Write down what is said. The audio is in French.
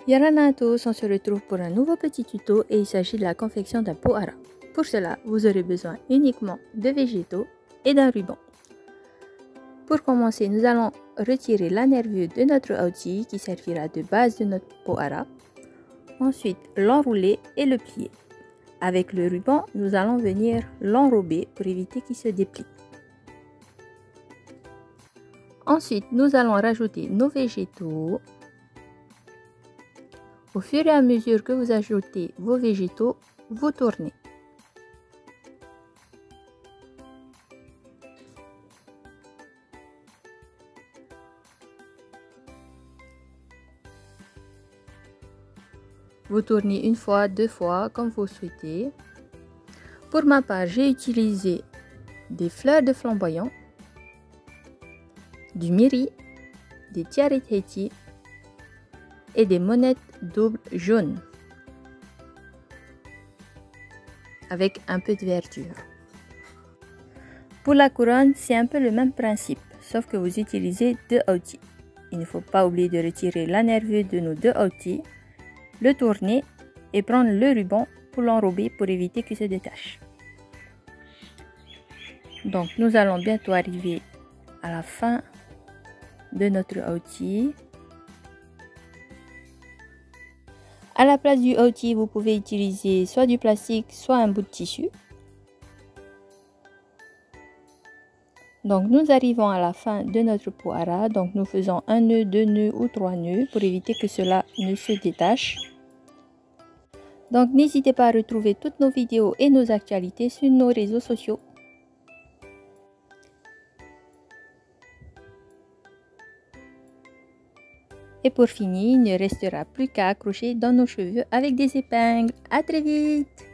Yarana à tous, on se retrouve pour un nouveau petit tuto et il s'agit de la confection d'un pot hara. Pour cela, vous aurez besoin uniquement de végétaux et d'un ruban. Pour commencer, nous allons retirer la nervure de notre outil qui servira de base de notre pot hara. Ensuite, l'enrouler et le plier. Avec le ruban, nous allons venir l'enrober pour éviter qu'il se déplie. Ensuite, nous allons rajouter nos végétaux. Au fur et à mesure que vous ajoutez vos végétaux, vous tournez. Vous tournez une fois, deux fois, comme vous souhaitez. Pour ma part, j'ai utilisé des fleurs de flamboyant, du miri, des tiaret-heti et des monettes doubles jaunes avec un peu de verdure. Pour la couronne, c'est un peu le même principe, sauf que vous utilisez deux outils. Il ne faut pas oublier de retirer la nervure de nos deux outils, le tourner et prendre le ruban pour l'enrober pour éviter qu'il se détache. Donc nous allons bientôt arriver à la fin de notre outil. À la place du outil, vous pouvez utiliser soit du plastique, soit un bout de tissu. Donc nous arrivons à la fin de notre pot hara. Donc nous faisons un nœud, deux nœuds ou trois nœuds pour éviter que cela ne se détache. Donc n'hésitez pas à retrouver toutes nos vidéos et nos actualités sur nos réseaux sociaux. Et pour finir, il ne restera plus qu'à accrocher dans nos cheveux avec des épingles. À très vite!